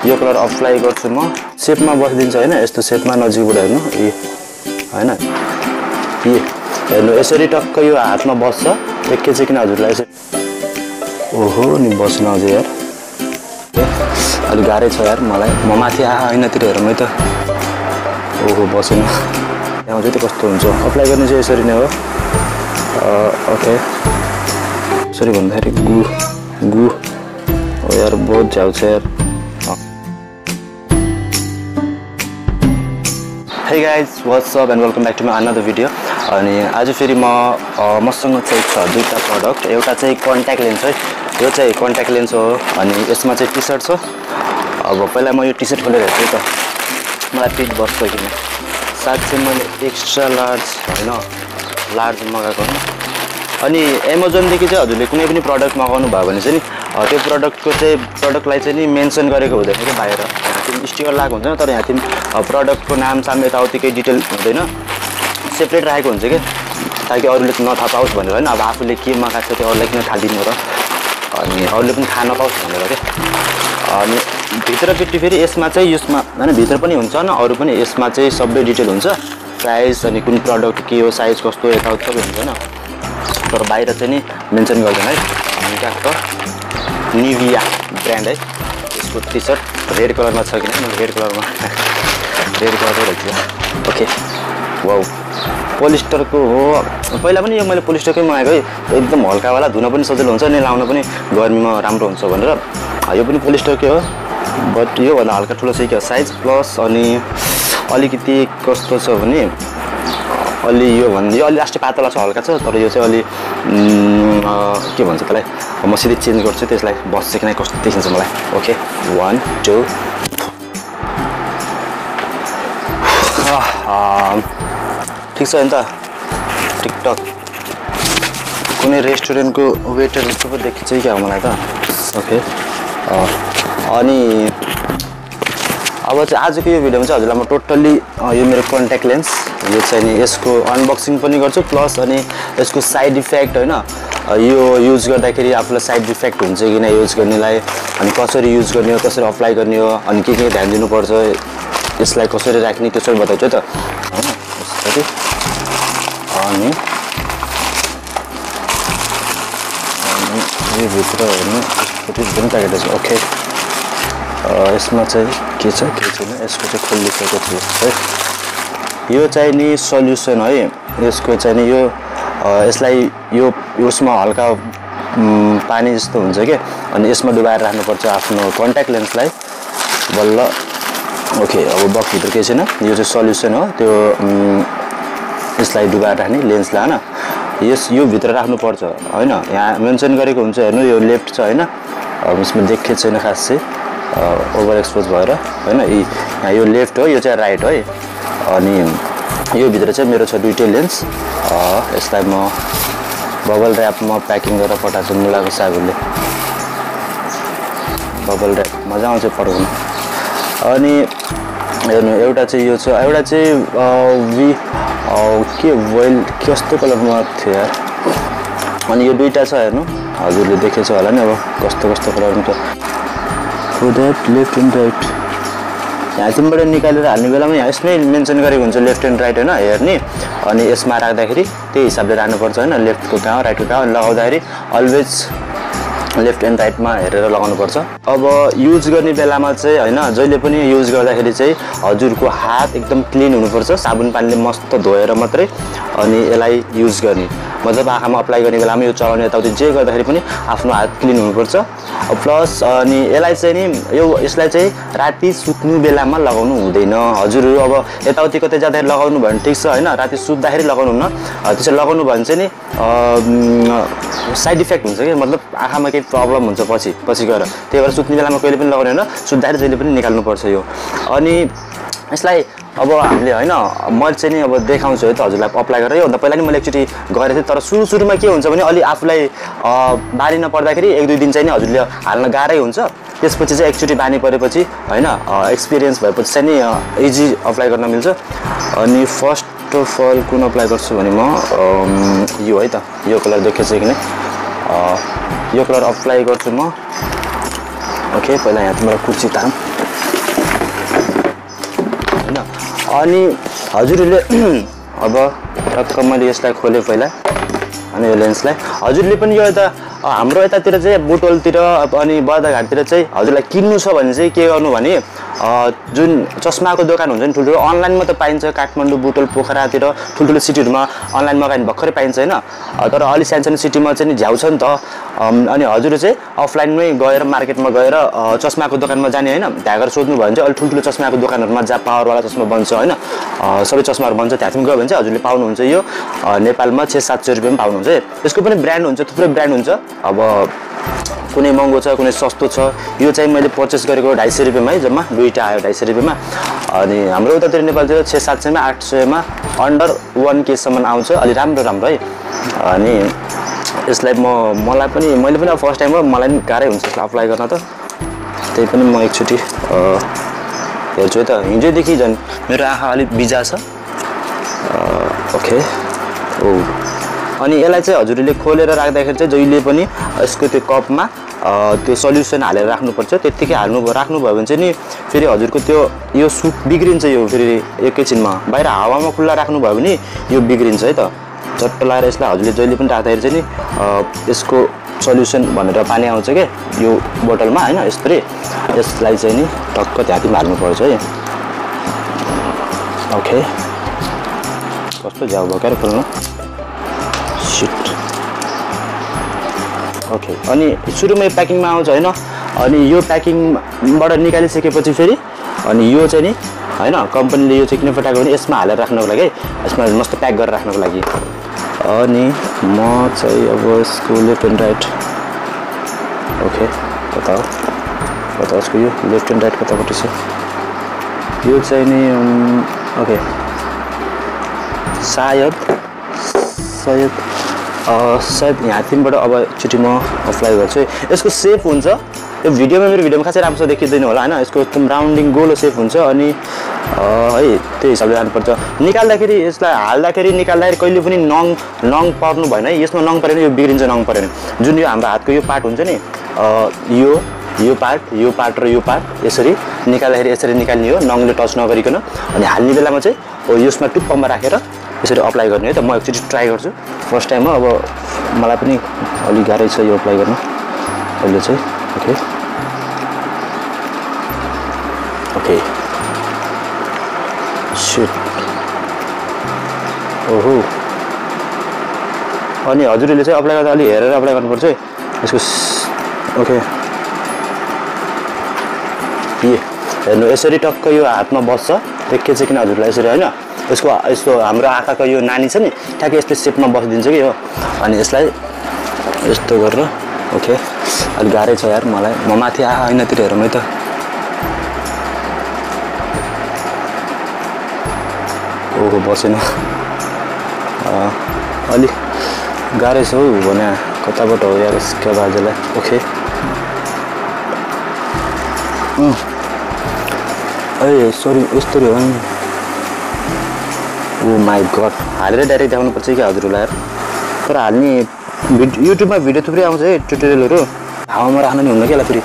यो colour apply गर्छु म सेपमा बसिदिन्छ हैन यस्तो सेपमा नजिकबाट हेर्नु हैन हेर्नु यसरी टक्क यो हातमा बस्छ एकैछिन हजुरलाई ओहो नि बस्न अझै यार अलि गाह्रै छ यार मलाई म माथि ऐनातिर हेरौँ है त ओहो बसेन यहाँ चाहिँ कस्तो हुन्छ अप्लाई गर्ने चाहिँ यसरी नै हो ओके यसरी भन्दाखेरि गु ओ यार बहुत झ्याउ छ यार Hey guys, what's up and welcome back to my another video. अनि आज फेरि मसँग चाहिँ छ दुईटा प्रोडक्ट एउटा चाहिँ कन्ट्याक्ट लेन्स है यो चाहिँ कन्ट्याक्ट लेन्स हो अनि यसमा चाहिँ टी-शर्ट छ अब पहिला म यो टी-शर्ट खोलेर हेर्छु त मलाई फिट बस्छ किन साथ चाहिँ मैले एक्स्ट्रा लार्ज हैन लार्ज मगाएको हो अनि अमेजोनदेखि चाहिँ हजुरले कुनै पनि प्रोडक्ट मगाउनु भयो भने चाहिँ नि त्यो प्रोडक्टलाई चाहिँ नि मेन्सन गरेको हुँदैन कि बाहिर स्टिकर लागेको हुन्छ तर यहाँ तिमी प्रोडक्टको नाम साम यताउतिकै डिटेल हुँदैन सेपरेट राखेको हुन्छ कि ताकि अरूले नथाहा पाओस् भनेर हैन अब आफूले के मगाएको छ त्यो अरूलाई किन थाहा दिनु र अनि अरूले पनि थाहा नपाओस् भनेर के अनि भित्रपट्टि फेरि यसमा हैन भित्र पनि हुन्छ न अरू पनि यसमा चाहिँ सबै डिटेल हुन्छ प्राइस अनि कुन प्रोडक्ट के हो साइज कस्तो यताउति सबै हुन्छ हैन तर बाहिर चाहिँ नि मेन्सन गर्दैन है अनि ट्याक्क निभिया ब्रान्ड है यसको टी-शर्ट रेड कलरमा छ किन मैले रेड कलरमा राख्छु ओके वाउ पोलिस्टरको हो पहिला पनि यो मैले पोलिस्टरकै मगाएको है एकदम हल्कावाला धुन पनि सजिलो हुन्छ अनि लाउन पनि गर्मीमा राम्रो हुन्छ भनेर यो पनि पोलिस्टरकै हो बट यो भन्दा हल्का ठुलो चाहिँ के साइज प्लस अनि अलिकति कस्तो छ भने अलि यो अलि लास्टै पातला छ हल्का छ तर यो चाहिँ अलि के भन्छ त्यसलाई म सिधै चेन्ज गर्छु त्यसलाई बस्छ किन कस्तो देखिन्छ मलाई ओके 1 2 ठिक छ नि त टिकटक कुनै रेस्टुरेन्टको वेटर जस्तो पो देखिन्छ क्या हो मलाई त ओके अनि अब चाहिँ आजको यो भिडियोमा चाहिँ हजुरलाई म टोटल्ली यो मेरो कन्ट्याक्ट लेन्स यो चाहिँ नि यसको अनबक्सिङ पनि गर्छु प्लस अनि यसको साइड इफेक्ट हैन यो युज गर्दाखेरि आफूलाई साइड इफेक्ट हुन्छ कि नै युज गर्नेलाई अनि कसरी युज गर्ने हो कसरी अप्लाई गर्ने हो अनि के ध्यान दिनुपर्छ यसलाई कसरी राख्ने त्यसो बताउँछु त हैन यसरी अनि यो भित्र हेर्नु यसको पनि प्याकेट छ ओके यसमा चाहिँ के छ के छैन यसको चाहिँ खोलिसकेको छु है यो चाहिँ नि सल्युसन है यसको चाहिँ नि यो यसलाई यो उसमा हल्का पानी जस्तो हुन्छ के अनि यसमा डुबाएर राख्नुपर्छ आफ्नो कन्ट्याक्ट लेन्सलाई बल्ल ओके अब बक्सभित्र केही छैन यो चाहिँ सल्युसन हो त्यो यसलाई डुबाएर राख्ने लेन्सलाई हैन यो भित्र राख्नुपर्छ हैन यहाँ मेन्सन गरेको हुन्छ हेर्नु यो लेफ्ट छ हैन अब यसमा देखेको छैन खास चाहिँ ओभर एक्सपोज भएर हैन यहाँ यो लेफ्ट हो यो चाहिँ राइट है अनि यो भित्र चाहिँ मेरो छ दुईटै लेन्स यसलाई म बबल र्यापमा प्याकिङ गरेर पठाएको छु मुलाको सागुले बबल र्याप मजा आउँछ पठाउन अनि हेर्नु एउटा चाहिँ यो छ एउटा चाहिँ के वेल कस्तो कलरमा थियो यार अनि यो दुईटा छ हेर्नु हजुरले देखेछ होला नि अब कस्तो कलरमा छ for that left and right यहाँ तिमीबाट निकालेर हाल्ने बेलामा यहाँ यसमै मेन्सन गरेको हुन्छ लेफ्ट एन्ड राइट हैन हेर्ने अनि यसमा राख्दाखेरि त्यही हिसाबले राख्नुपर्छ हैन लेफ्टको कहाँ राइटको कहाँ लगाउँदाखेरि अलवेज लेफ्ट एन्ड राइटमा हेरेर लगाउनुपर्छ अब युज गर्ने बेलामा चाहिँ हैन जहिले पनि युज गर्दाखेरि चाहिँ हजुरको हात एकदम क्लिन हुनुपर्छ साबुन पानीले मस्त धोएर मात्रै अनि यसलाई युज गर्ने मतलब आँखामा अप्लाई गर्ने बेलामा यो चलाउने यताउति जे गर्दाखेरि पनि आफ्नो हात क्लिन हुनुपर्छ प्लस अनि यसलाई चाहिँ नि यसलाई चाहिँ राति सुत्नु बेलामा लगाउनु हुँदैन हजुरहरू अब यताउति कतै जाँदाखेरि लगाउनु भयो भने ठिक छ हैन राति सुत्दाखेरि लगाउनु हुन्न त्यसरी लगाउनु भयो भने चाहिँ नि साइड इफेक्ट हुन्छ कि मतलब आँखामा केही प्रब्लम हुन्छ पछि गएर त्यही भएर सुत्ने बेलामा कहिले पनि लगाउने हैन सुत्दाखेरि जहिले पनि निकाल्नुपर्छ यो अनि यसलाई अब हामीले हैन मैले चाहिँ नि अब देखाउँछु है त हजुरलाई अप्लाई गरेर योभन्दा पहिला नि मैले एकचोटि गरेको थिएँ तर सुरुमा के हुन्छ भने अलि आफूलाई बानी नपर्दाखेरि 1-2 दिन चाहिँ नि हजुरले हाल्न गाह्रै हुन्छ त्यसपछि चाहिँ एकचोटि बानी परेपछि हैन एक्सपिरियन्स भएपछि चाहिँ नि इजी अप्लाई गर्न मिल्छ अनि फर्स्ट अफ अल कुन अप्लाई गर्छु भने म यो है त यो कलर देखेछ कि नै यो कलर अप्लाई गर्छु म ओके पहिला यहाँ तिम्रो कुर्सी तारौँ हैन अनि हजुरले अब टक्क मैले यसलाई खोले पहिला अनि यो लेन्सलाई हजुरले पनि यो यता हाम्रो यतातिर चाहिँ बुटोलतिर अनि बर्दाघाटतिर चाहिँ हजुरलाई किन्नु छ भने चाहिँ के गर्नु भने जुन चस्माको दोकान हुन्छ नि ठुल्ठुलो अनलाइनमा त पाइन्छ काठमाडौँ बुटोल पोखरातिर ठुल्ठुलो सिटीहरूमा अनलाइन मगायो भने भर्खरै पाइन्छ हैन तर अलि सानो सिटीमा चाहिँ झ्याउ छ नि त अनि हजुरले चाहिँ अफलाइनमै गएर मार्केटमा गएर चस्माको दोकानमा जाने हैन त्यहाँ गएर सोध्नु भयो भने चाहिँ अलि ठुल्ठुलो चस्माको दोकानहरूमा जहाँ पावरवाला चस्मा बन्छ हैन सबै चस्माहरू बन्छ त्यहाँतिर गयो भने चाहिँ हजुरले पाउनुहुन्छ यो नेपालमा 600-700 रुपैयाँमा पाउनुहुन्छ यसको पनि ब्रान्ड हुन्छ थुप्रै ब्रान्ड हुन्छ अब कुनै महँगो छ कुनै सस्तो छ यो चाहिँ मैले पर्चेस गरेको 250 रुपैयाँमा है जम्मा दुईटा आयो 250 रुपैयाँमा अनि हाम्रो उतातिर नेपालतिर 600-700 मा 800 मा अन्डर 1K सम्म आउँछ अलि राम्रो है अनि यसलाई मलाई पनि मैले पनि फर्स्ट टाइम हो मलाई पनि गाह्रै हुन्छ यसलाई अप्लाई गर्न त त्यही पनि म एकचोटि हेर्छु है त हिजोदेखि झन् मेरो आँखा अलिक बिजा छ ओके ओ अनि यसलाई चाहिँ हजुरले खोलेर राख्दाखेरि चाहिँ जहिले पनि यसको त्यो कपमा त्यो सल्युसन हालेर राख्नुपर्छ त्यतिकै राख्नुभयो भने चाहिँ नि फेरि हजुरको त्यो यो सुप बिग्रिन्छ यो फेरि एकैछिनमा बाहिर हावामा खुल्ला राख्नुभयो भने यो बिग्रिन्छ है त चट्ट लाएर यसलाई हजुरले जहिले पनि राख्दाखेरि चाहिँ नि यसको सल्युसन भनेर पानी आउँछ के यो बोतलमा हैन यसरी यसलाई चाहिँ नि टक्क त्यहाँतिर हाल्नुपर्छ है ओके कस्तो झ्याउ भएर खोल्नु शिट ओके अनि सुरुमै प्याकिङमा आउँछ हैन अनि यो प्याकिङबाट निकालिसकेपछि फेरि अनि यो चाहिँ नि हैन कम्पनीले यो चाहिँ किन पठाएको भने यसमा हालेर राख्नको लागि यसमा मस्त प्याक गरेर राख्नको लागि अनि म चाहिँ अब यसको लेफ्ट एन्ड राइट ओके कता यसको यो लेफ्ट एन्ड राइट कतापट्टि छ यो चाहिँ नि ओके सायद यहाँ तिनबाट अब एकचोटि म अप्लाई गर्छु यसको सेप हुन्छ यो भिडियोमा मेरो भिडियोमा खासै राम्रो देखिँदैन होला हैन यसको एकदम राउन्डिङ गोलो सेप हुन्छ अनि है त्यही हिसाबले जानुपर्छ निकाल्दाखेरि यसलाई हाल्दाखेरि निकाल्दाखेरि कहिले पनि नङ पर्नु भएन है यसमा नङ परेन यो बिग्रिन्छ नङ परेन जुन यो हाम्रो हातको यो पार्ट हुन्छ नि यो पार्ट र यो पार्ट यसरी निकाल्दाखेरि यसरी निकाल्ने हो नङले टच नगरिकन अनि हाल्ने बेलामा चाहिँ यसमा टुप्पमा राखेर यसरी अप्लाई गर्ने है त म एकचोटि ट्राई गर्छु फर्स्ट टाइम हो अब मलाई पनि अलि गाह्रै छ यो अप्लाई गर्न अहिले चाहिँ ओके शिट ओहो अनि हजुरले चाहिँ अप्लाई गर्दा अलि हेरेर अप्लाई गर्नुपर्छ है यसको ओके हेर्नु यसरी टक्क यो हातमा बस्छ एकैछिन किन हजुरलाई यसरी हैन यस्तो हाम्रो आँखाको यो नानी छ नि ठ्याक्कै यस्तो सेपमा बसिदिन्छ कि यो अनि यसलाई यस्तो गरेर ओके अलि गाह्रै छ यार मलाई म माथि ऐनातिर हेरौँ है त ओहो बसेन अलि गाह्रै छ हौ भने कताबाट हो यार यसको बाजेलाई ओके ए सरी यस्तो हो नि ओ माई गड हालेर डाइरेक्ट देखाउनुपर्छ कि हजुरलाई यार तर हाल्ने युट्युबमा भिडियो थुप्रै आउँछ है ट्युटोरियलहरू हावामा राख्न नि हुन्न कि यसलाई फेरि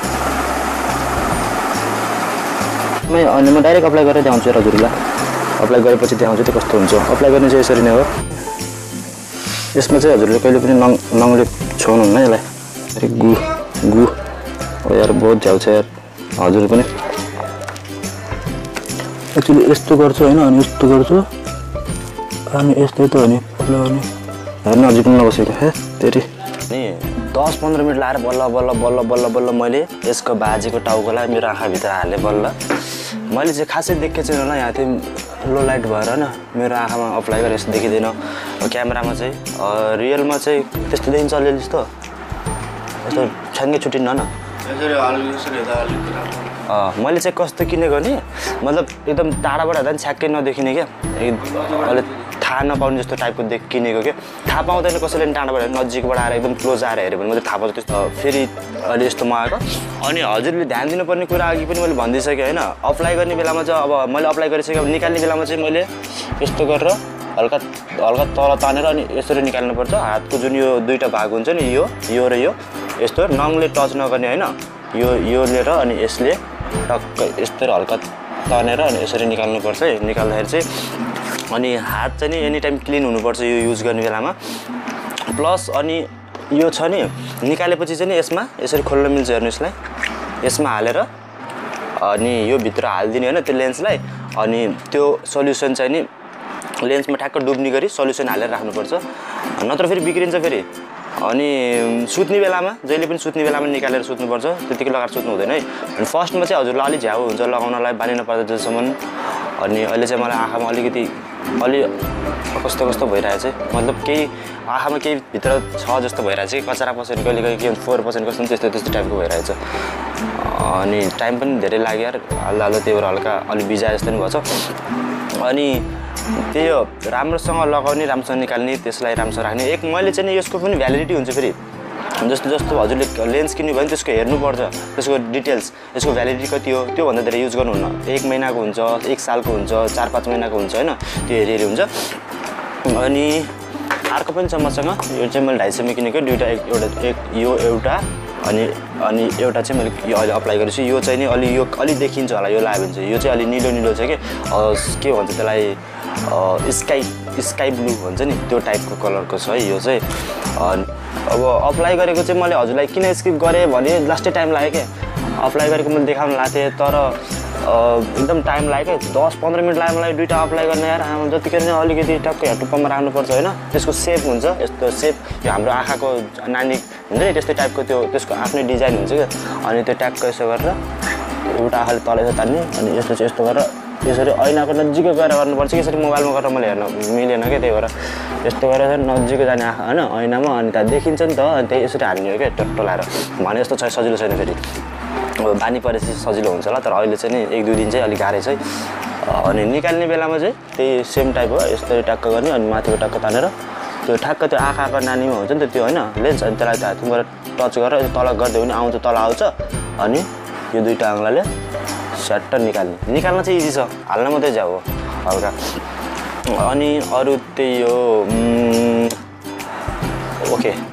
अनि म डाइरेक्ट अप्लाई गरेर देखाउँछु हजुरलाई अप्लाई गरेपछि देखाउँछु त्यो कस्तो हुन्छ अप्लाई गर्ने चाहिँ यसरी नै हो यसमा चाहिँ हजुरले कहिले पनि नङले छोड्नुहुन्न यसलाई गु हो यार बहुत झ्याउ छ यार हजुर पनि एक्चुअली यस्तो गर्छु हैन अनि यस्तो गर्छु अनि यस्तै त हो नि हेर्नु अझै पनि नबसेको हे तेरि नि 10-15 मिनट लाएर बल्ल मैले यसको बाजेको टाउकोलाई मेरो आँखाभित्र हालेँ बल्ल मैले चाहिँ खासै देखेको छैन होला यहाँ चाहिँ लो लाइट भएर न मेरो आँखामा अप्लाई गरेर यस्तो देखिँदैन क्यामेरामा चाहिँ रियलमा चाहिँ त्यस्तो देखिन्छ अलिअलि जस्तो यस्तो छ्याङ्गै छुटिन्न न मैले चाहिँ कस्तो किनेको नि मतलब एकदम टाढाबाट हेर्दा पनि छ्याक्कै नदेखिने क्या अहिले थाहा नपाउने जस्तो टाइपको किनेको क्या थाहा पाउँदैन कसैले पनि टाढाबाट नजिकबाट आएर एकदम क्लोज आएर हेऱ्यो भने मात्रै थाहा पाउँछ त्यस्तो फेरि अहिले यस्तो मगाएको अनि हजुरले ध्यान दिनुपर्ने कुरा अघि पनि मैले भनिदिइसकेँ होइन अप्लाई गर्ने बेलामा चाहिँ अब मैले अप्लाई गरिसकेँ निकाल्ने बेलामा चाहिँ मैले यस्तो गरेर हल्का तल तानेर अनि यसरी निकाल्नुपर्छ हातको जुन यो दुईवटा भाग हुन्छ नि यो र यो यस्तो नङले टच नगर्ने होइन यो लिएर अनि यसले टक्क यस्तो हल्का तनेर अनि यसरी निकाल्नुपर्छ है। निकाल्दाखेरि चाहिँ अनि हात चाहिँ नि एनी टाइम क्लिन हुनुपर्छ यो युज गर्ने बेलामा। प्लस अनि यो छ नि निकालेपछि चाहिँ नि यसमा यसरी खोल्न मिल्छ, हेर्नु यसलाई यसमा हालेर अनि यो भित्र हालिदिने होइन त्यो लेन्सलाई। अनि त्यो सल्युसन चाहिँ नि लेन्समा ठ्याक्क डुब्ने गरी सल्युसन हालेर राख्नुपर्छ, नत्र फेरि बिग्रिन्छ फेरि। अनि सुत्ने बेलामा जहिले पनि सुत्ने बेलामा निकालेर सुत्नुपर्छ, त्यतिकै लगाएर सुत्नु हुँदैन है। अनि फर्स्टमा चाहिँ हजुरलाई अलिक झ्याउ हुन्छ लगाउनलाई, बानी नपर्दा जसम्म। अनि अहिले चाहिँ मलाई आँखामा अलिकति कस्तो कस्तो भइरहेछ, मतलब केही आँखामा केही भित्र छ जस्तो भइरहेछ, कचरा पसेर कहिले कहिले के 4% कस्तो त्यस्तो टाइपको भइरहेछ। अनि टाइम पनि धेरै लाग्यो यार, हल्दा त्यही भएर हल्का अलिक बिजाए जस्तो पनि भएछ। अनि त्यही हो, राम्रोसँग लगाउने, राम्रोसँग निकाल्ने, त्यसलाई राम्रोसँग राख्ने। एक मैले चाहिँ नि यसको पनि भ्यालिडिटी हुन्छ फेरि, जस्तो हजुरले लेन्स किन्नु भयो भने त्यसको हेर्नुपर्छ, त्यसको डिटेल्स, यसको भ्यालिडिटी कति हो, त्योभन्दा धेरै युज गर्नुहुन्न। 1 महिनाको हुन्छ, 1 सालको हुन्छ, 4-5 महिनाको हुन्छ होइन, त्यो हेरी हुन्छ। अनि अर्को पनि छ मसँग, यो चाहिँ मैले 250 मा किनेको, दुईवटा, यो एउटा अनि एउटा चाहिँ मैले यो अहिले अप्लाई गरेको छु। यो चाहिँ नि अलि देखिन्छ होला, यो लगायो भने चाहिँ यो चाहिँ अलि निलो छ कि के भन्छ त्यसलाई, स्काई ब्लू भन्छ नि त्यो टाइपको कलरको छ है यो चाहिँ। अब अप्लाई गरेको चाहिँ मैले हजुरलाई किन स्किप गरेँ भने लास्टै टाइम लाग्यो क्या, अप्लाई गरेको मैले देखाउन लाग्थेँ तर एकदम टाइम लाग्यो क्या, 10-15 मिनट लाग्यो मलाई दुईवटा अप्लाई गर्न यार। जतिखेर चाहिँ अलिकति टक्कै टुप्पामा राख्नुपर्छ होइन, त्यसको सेप हुन्छ यस्तो सेप, यो हाम्रो आँखाको नानी हुन्छ नि त्यस्तै टाइपको, त्यसको आफ्नै डिजाइन हुन्छ क्या। अनि त्यो ट्याक्क यसो गरेर एउटा आँखाले तल यसो तान्ने, अनि यस्तो चाहिँ यस्तो गरेर यसरी ऐनाको नजिकै गएर गर्नुपर्छ। यसरी मोबाइलमा गरेर मैले हेर्न मिलेन क्या, त्यही भएर यस्तो गरेर नजिकै जाने आँखा होइन ऐनामा, अनि त्यहाँ देखिन्छ नि त, अनि त्यही यसरी हाल्ने हो क्या टट्टो लाएर। भने जस्तो छ सजिलो छैन फेरि, बानी परेपछि सजिलो हुन्छ होला, तर अहिले चाहिँ नि 1-2 दिन चाहिँ अलिक गाह्रै छ। अनि निकाल्ने बेलामा चाहिँ त्यही सेम टाइप हो, यस्तरी ट्याक्क गर्ने अनि माथिको ट्याक्क तानेर त्यो ठ्याक्क त्यो आँखाको नानीमा हुन्छ नि त त्यो होइन लेन्स, अनि त्यसलाई हातबाट टच गरेर तल गर्दै पनि आउँछ, तल आउँछ। अनि यो दुईवटा आङ्लाले स्याट्ट निकाल्न चाहिँ इजी छ, हाल्न मात्रै जाऊ हो हल्का। अनि अरू त्यही हो, ओके।